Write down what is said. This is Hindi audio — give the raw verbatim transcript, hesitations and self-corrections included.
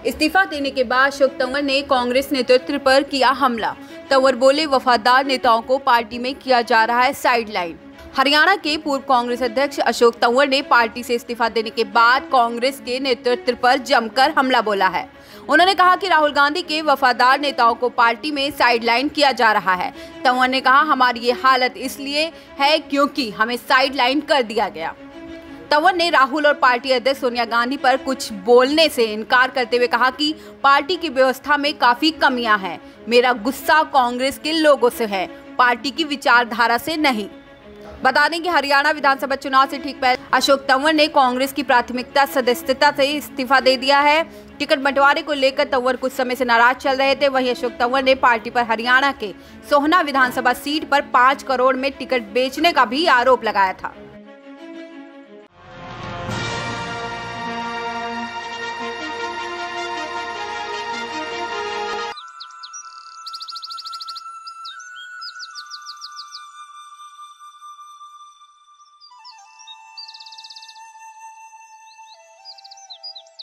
इस्तीफा देने के बाद अशोक तंवर ने कांग्रेस नेतृत्व पर किया हमला। तंवर बोले, वफादार नेताओं को पार्टी में किया जा रहा है साइडलाइन। हरियाणा के पूर्व कांग्रेस अध्यक्ष अशोक तंवर ने पार्टी से इस्तीफा देने के बाद कांग्रेस के नेतृत्व पर जमकर हमला बोला है। उन्होंने कहा कि राहुल गांधी के वफादार नेताओं को पार्टी में साइडलाइन किया जा रहा है। तंवर ने कहा, हमारी ये हालत इसलिए है क्योंकि हमें साइडलाइन कर दिया गया। तंवर ने राहुल और पार्टी अध्यक्ष सोनिया गांधी पर कुछ बोलने से इनकार करते हुए कहा कि पार्टी की व्यवस्था में काफी कमियां हैं। मेरा गुस्सा कांग्रेस के लोगों से है, पार्टी की विचारधारा से नहीं। बता दें कि हरियाणा विधानसभा चुनाव से ठीक पहले अशोक तंवर ने कांग्रेस की प्राथमिकता सदस्यता से इस्तीफा दे दिया है। टिकट बंटवारे को लेकर तंवर कुछ समय से नाराज चल रहे थे। वहीं अशोक तंवर ने पार्टी पर हरियाणा के सोहना विधानसभा सीट पर पाँच करोड़ में टिकट बेचने का भी आरोप लगाया था।